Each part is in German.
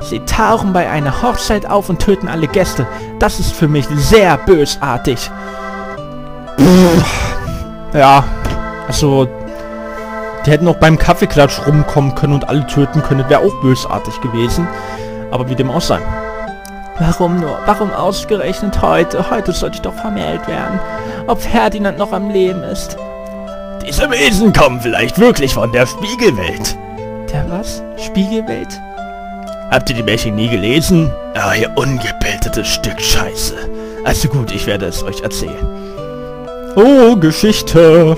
Sie tauchen bei einer Hochzeit auf und töten alle Gäste. Das ist für mich sehr bösartig. Ja, also... Die hätten auch beim Kaffeeklatsch rumkommen können und alle töten können. Wäre auch bösartig gewesen. Aber wie dem auch sei. Warum nur? Warum ausgerechnet heute? Heute sollte ich doch vermählt werden. Ob Ferdinand noch am Leben ist. Diese Wesen kommen vielleicht wirklich von der Spiegelwelt. Der was? Spiegelwelt? Habt ihr die Märchen nie gelesen? Ah, ihr ungebildete Stück Scheiße. Also gut, ich werde es euch erzählen. Oh, Geschichte.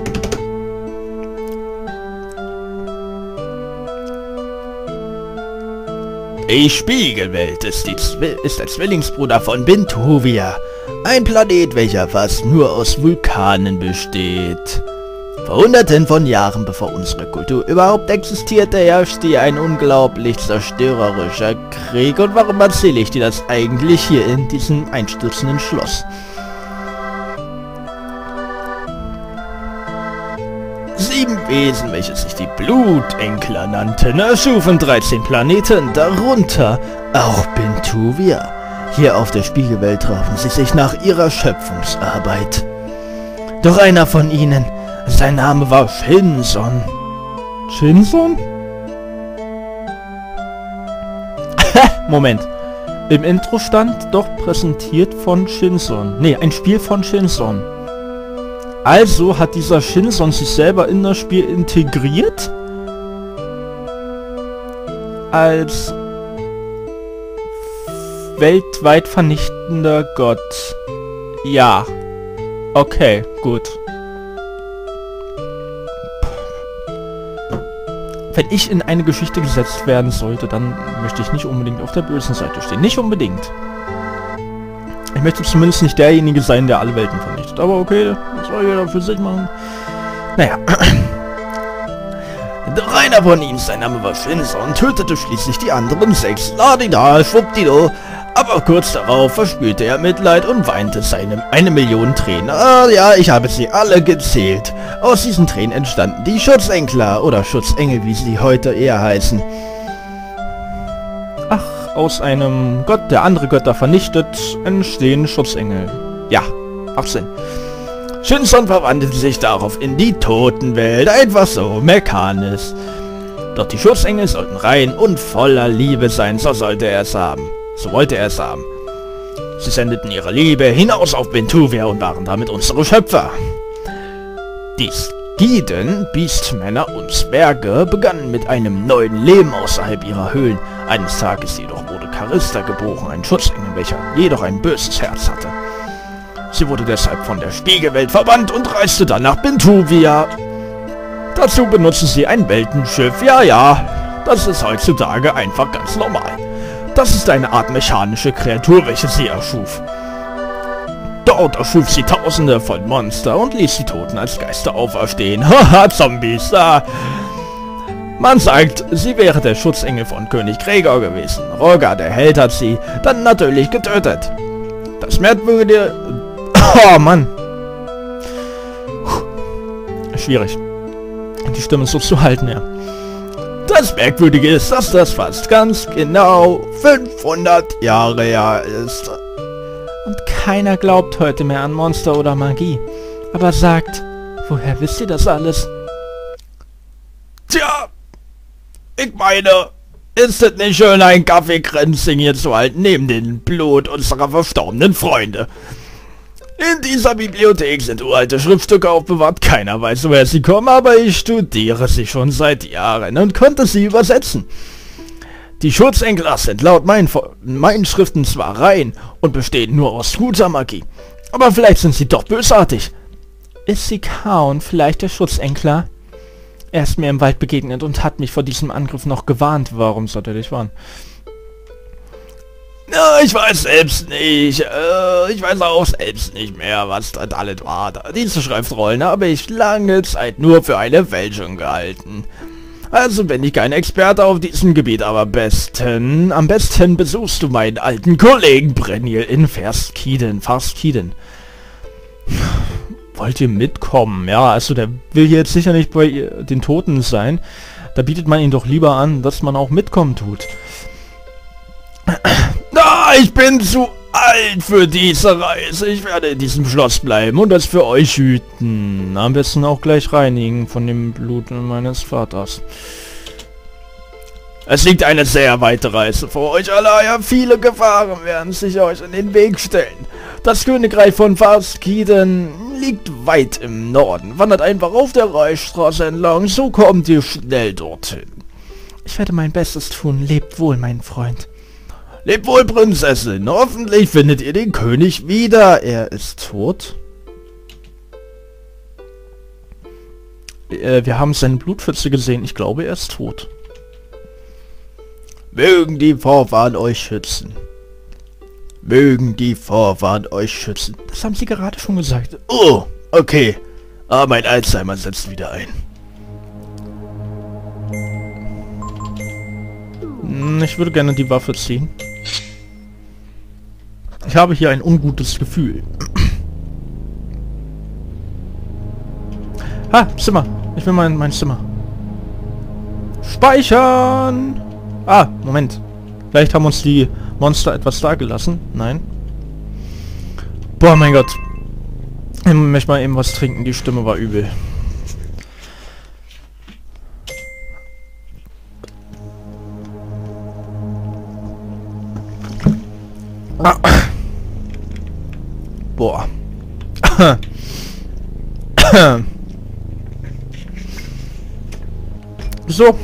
Die Spiegelwelt ist der Zwillingsbruder von Bintuvia. Ein Planet, welcher fast nur aus Vulkanen besteht. Vor Hunderten von Jahren, bevor unsere Kultur überhaupt existierte, herrschte hier ein unglaublich zerstörerischer Krieg. Und warum erzähle ich dir das eigentlich hier in diesem einstürzenden Schloss? 7 Wesen, welche sich die Blutenkler nannten, erschufen 13 Planeten, darunter auch Bintuvia. Hier auf der Spiegelwelt trafen sie sich nach ihrer Schöpfungsarbeit. Doch einer von ihnen, sein Name war Shinson. Shinson? Moment. Im Intro stand doch präsentiert von Shinson. Ne, ein Spiel von Shinson. Also hat dieser Shinson sich selber in das Spiel integriert? Als weltweit vernichtender Gott. Ja. Okay, gut. Wenn ich in eine Geschichte gesetzt werden sollte, dann möchte ich nicht unbedingt auf der bösen Seite stehen. Nicht unbedingt. Ich möchte zumindest nicht derjenige sein, der alle Welten vernichtet. Aber okay, das soll jeder für sich machen. Naja. Doch einer von ihnen, sein Name war Shinson, tötete schließlich die anderen 6. Ladida, schwuppdido. Aber kurz darauf verspürte er Mitleid und weinte seine 1 Million Tränen. Ah ja, ich habe sie alle gezählt. Aus diesen Tränen entstanden die Schutzenkler oder Schutzengel, wie sie heute eher heißen. Ach, aus einem Gott, der andere Götter vernichtet, entstehen Schutzengel. Ja, macht Sinn. Shinson verwandelte sich darauf in die Totenwelt, einfach so, mechanisch. Doch die Schutzengel sollten rein und voller Liebe sein, so sollte er es haben. So wollte er es haben. Sie sendeten ihre Liebe hinaus auf Bintuvia und waren damit unsere Schöpfer. Die Skiden, Biestmänner und Zwerge begannen mit einem neuen Leben außerhalb ihrer Höhlen. Eines Tages jedoch wurde Karista geboren, ein Schutzengel, welcher jedoch ein böses Herz hatte. Sie wurde deshalb von der Spiegelwelt verbannt und reiste dann nach Bintuvia. Dazu benutzte sie ein Weltenschiff. Ja, das ist heutzutage einfach ganz normal. Das ist eine Art mechanische Kreatur, welche sie erschuf. Dort erschuf sie Tausende von Monster und ließ die Toten als Geister auferstehen. Haha, Zombies. Man sagt, sie wäre der Schutzengel von König Gregor gewesen. Rogar, der Held, hat sie dann natürlich getötet. Das merkwürdige... Oh, Mann. Schwierig. Die Stimme so zu halten, ja. Das Merkwürdige ist, dass das fast ganz genau 500 Jahre her ist. Und keiner glaubt heute mehr an Monster oder Magie. Aber sagt, woher wisst ihr das alles? Tja, ich meine, ist es nicht schön, ein Kaffeekränzchen hier zu halten, neben dem Blut unserer verstorbenen Freunde? In dieser Bibliothek sind uralte Schriftstücke aufbewahrt. Keiner weiß, woher sie kommen, aber ich studiere sie schon seit Jahren und konnte sie übersetzen. Die Schutzengler sind laut meinen Schriften zwar rein und bestehen nur aus guter Magie, aber vielleicht sind sie doch bösartig. Ist sie Kaun vielleicht der Schutzenkler? Er ist mir im Wald begegnet und hat mich vor diesem Angriff noch gewarnt. Warum sollte er dich warnen? Ja, ich weiß selbst nicht. Ich weiß auch selbst nicht mehr, was das alles war. Diese Schriftrollen habe ich lange Zeit nur für eine Fälschung gehalten. Also bin ich kein Experte auf diesem Gebiet, aber am besten besuchst du meinen alten Kollegen Brenniel in Farskiden. Wollt ihr mitkommen? Ja, also der will hier jetzt sicher nicht bei den Toten sein. Da bietet man ihn doch lieber an, dass man auch mitkommen tut. Ich bin zu alt für diese Reise. Ich werde in diesem Schloss bleiben und das für euch hüten. Am besten auch gleich reinigen von dem Blut meines Vaters. Es liegt eine sehr weite Reise vor euch, Alaya. Viele Gefahren werden sich euch in den Weg stellen. Das Königreich von Faskiden liegt weit im Norden. Wandert einfach auf der Reichsstraße entlang, so kommt ihr schnell dorthin. Ich werde mein Bestes tun. Lebt wohl, mein Freund. Lebt wohl, Prinzessin. Hoffentlich findet ihr den König wieder. Er ist tot. Wir haben seine Blutpfütze gesehen. Ich glaube, er ist tot. Mögen die Vorfahren euch schützen. Mögen die Vorfahren euch schützen. Das haben sie gerade schon gesagt. Oh, okay. Aber mein Alzheimer setzt wieder ein. Ich würde gerne die Waffe ziehen. Ich habe hier ein ungutes Gefühl. Zimmer. Ich will mein Zimmer. Speichern! Moment. Vielleicht haben uns die Monster etwas dagelassen. Nein. Boah, mein Gott. Ich möchte mal eben was trinken. Die Stimme war übel. Boah. So.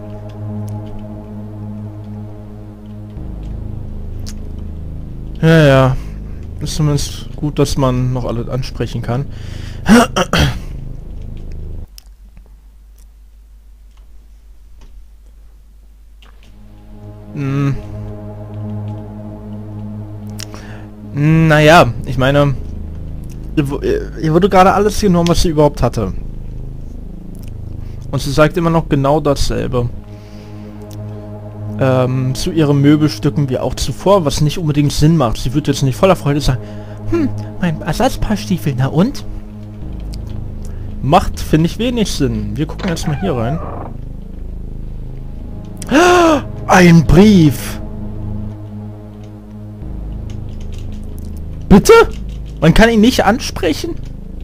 Ja. Ist zumindest gut, dass man noch alle ansprechen kann. Naja, ich meine, ihr wurde gerade alles genommen, was sie überhaupt hatte. Und sie sagt immer noch genau dasselbe. Zu ihren Möbelstücken wie auch zuvor, was nicht unbedingt Sinn macht. Sie wird jetzt nicht voller Freude sagen, mein Ersatzpaar Stiefel, na und? Macht, finde ich, wenig Sinn. Wir gucken jetzt mal hier rein. Ein Brief! Bitte? Man kann ihn nicht ansprechen?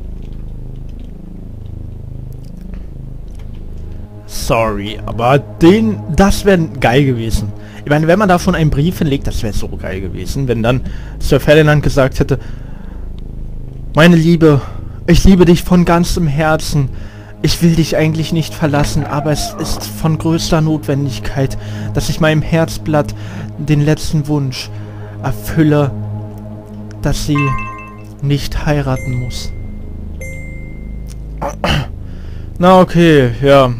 Sorry, aber das wäre geil gewesen. Ich meine, wenn man da schon einen Brief hinlegt, das wäre so geil gewesen, wenn dann Sir Ferdinand gesagt hätte, meine Liebe, ich liebe dich von ganzem Herzen. Ich will dich eigentlich nicht verlassen, aber es ist von größter Notwendigkeit, dass ich meinem Herzblatt den letzten Wunsch erfülle, dass sie nicht heiraten muss. Na okay, ja.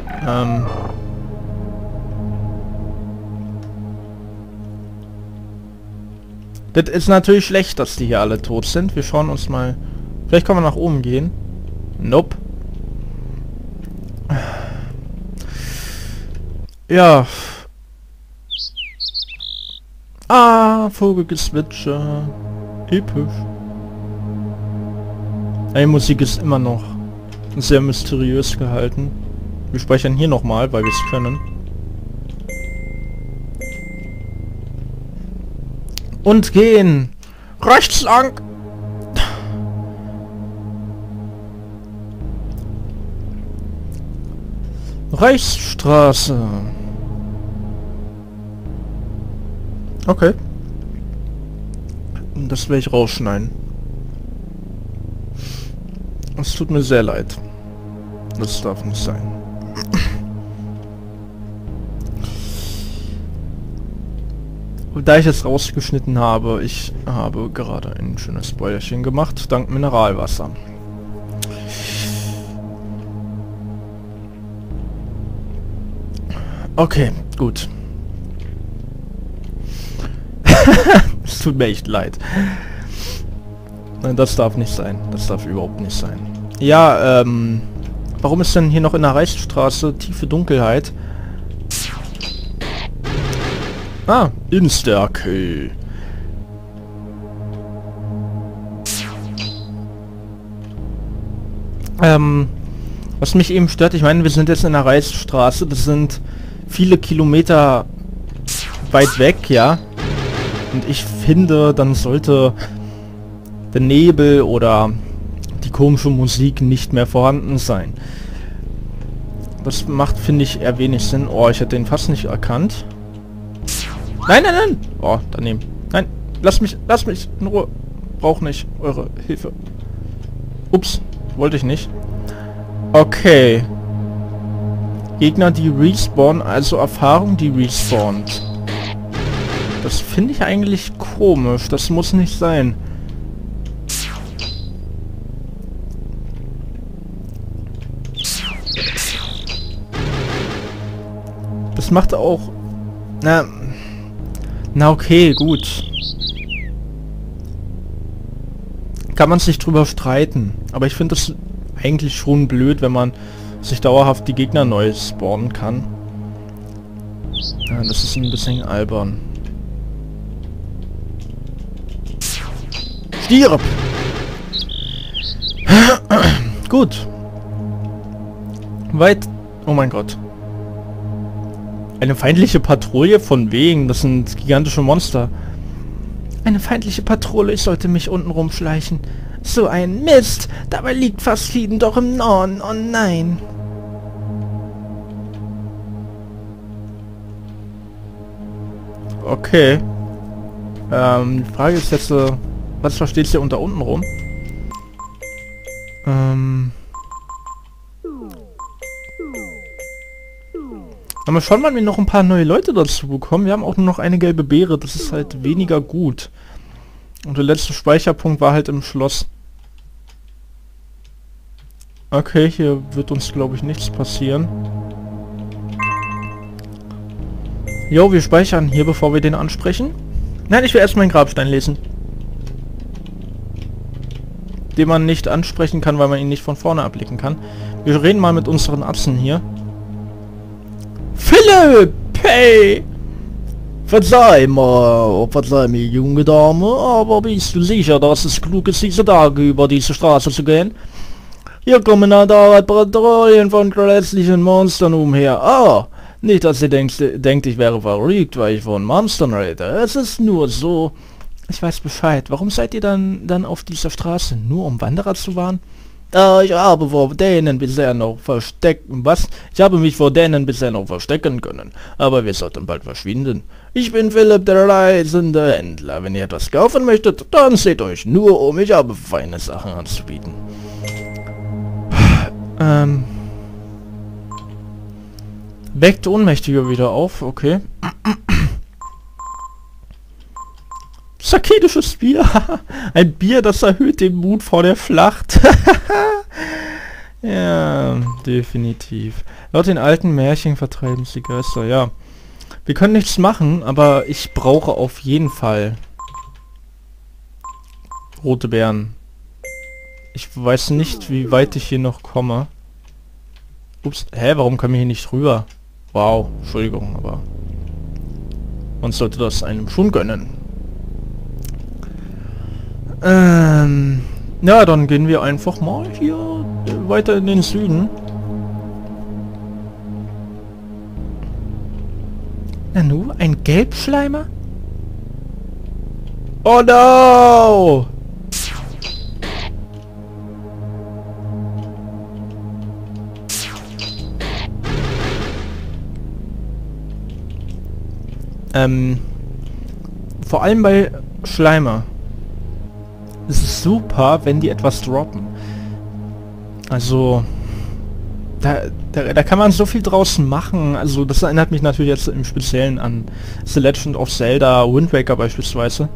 Das ist natürlich schlecht, dass die hier alle tot sind. Wir schauen uns mal... Vielleicht können wir nach oben gehen. Nope. Ja. Vogelgezwitscher. Episch. Die Musik ist immer noch sehr mysteriös gehalten. Wir speichern hier nochmal, weil wir es können. Und gehen. Rechts lang. Reichsstraße. Okay. Das werde ich rausschneiden. Es tut mir sehr leid. Das darf nicht sein. Da ich es rausgeschnitten habe, ich habe gerade ein schönes Spoilerchen gemacht, dank Mineralwasser. Okay, gut. Es tut mir echt leid. Nein, das darf nicht sein. Das darf überhaupt nicht sein. Ja, warum ist denn hier noch in der Reichsstraße tiefe Dunkelheit? Insta-Kill. Was mich eben stört, ich meine, wir sind jetzt in der Reichsstraße, das sind viele Kilometer weit weg, ja. Und ich finde, dann sollte der Nebel oder die komische Musik nicht mehr vorhanden sein. Das macht, finde ich, eher wenig Sinn. Oh, ich hätte den fast nicht erkannt. Nein, nein, nein! Oh, daneben. Nein, lasst mich in Ruhe. Brauche nicht eure Hilfe. Ups, wollte ich nicht. Okay. Gegner, die respawnen, also Erfahrung, die respawnt. Das finde ich eigentlich komisch. Das muss nicht sein. Das macht auch... Na okay, gut. Kann man sich drüber streiten. Aber ich finde das eigentlich schon blöd, wenn man sich dauerhaft die Gegner neu spawnen kann. Ja, das ist ein bisschen albern. Stirb! Gut. Weit... Oh mein Gott. Eine feindliche Patrouille? Von wegen, das sind gigantische Monster. Eine feindliche Patrouille, ich sollte mich unten rumschleichen. So ein Mist! Dabei liegt Phasfiden doch im Norden. Oh nein! Okay. Die Frage ist jetzt, was versteht ihr unter unten rum? Aber schon mal wir noch ein paar neue Leute dazu bekommen. Wir haben auch nur noch eine gelbe Beere. Das ist halt weniger gut. Und der letzte Speicherpunkt war halt im Schloss. Okay, hier wird uns, glaube ich, nichts passieren. Jo, wir speichern hier, bevor wir den ansprechen. Nein, ich will erst meinen Grabstein lesen. Den man nicht ansprechen kann, weil man ihn nicht von vorne abblicken kann. Wir reden mal mit unseren Atzen hier. Philipp! Hey! Verzeih mir, junge Dame, aber bist du sicher, dass es klug ist, diese Tage über diese Straße zu gehen? Hier kommen andauernd Patrouillen von grässlichen Monstern umher. Ah, nicht, dass ihr denkt, ich wäre verrückt, weil ich von Monstern rede. Es ist nur so... Ich weiß Bescheid. Warum seid ihr dann auf dieser Straße? Nur um Wanderer zu warnen? Ich habe vor denen bisher noch verstecken... Was? Ich habe mich vor denen bisher noch verstecken können. Aber wir sollten bald verschwinden. Ich bin Philipp, der reisende Händler. Wenn ihr etwas kaufen möchtet, dann seht euch nur um. Ich habe feine Sachen anzubieten. Weckt Ohnmächtige wieder auf. Okay. Sakidisches Bier. Ein Bier, das erhöht den Mut vor der Schlacht. Ja, definitiv. Laut den alten Märchen vertreiben sie Geister. Ja. Wir können nichts machen, aber ich brauche auf jeden Fall rote Beeren. Ich weiß nicht, wie weit ich hier noch komme. Ups. Hä, warum kommen wir hier nicht rüber? Wow, Entschuldigung, aber man sollte das einem schon gönnen. Ja, dann gehen wir einfach mal hier weiter in den Süden. Nanu, ein Gelbschleimer? Oh no! Vor allem bei Schleimer. Es ist super, wenn die etwas droppen. Also, da kann man so viel draus machen. Also, das erinnert mich natürlich jetzt im Speziellen an The Legend of Zelda, Wind Waker beispielsweise.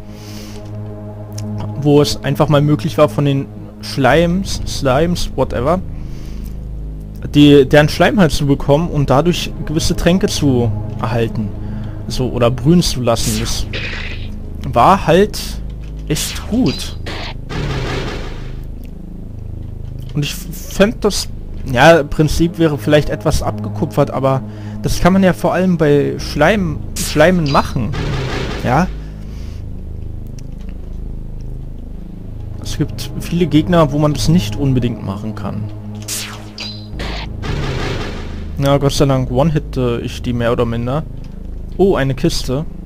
Wo es einfach mal möglich war, von den Slimes, whatever, deren Schleim halt zu bekommen und dadurch gewisse Tränke zu erhalten. So, oder brühen zu lassen. Das war halt echt gut. Und ich fände das, ja, im Prinzip wäre vielleicht etwas abgekupfert, aber das kann man ja vor allem bei Schleimen machen. Ja. Es gibt viele Gegner, wo man das nicht unbedingt machen kann. Ja, Gott sei Dank one-hitte ich die mehr oder minder. Oh, eine Kiste.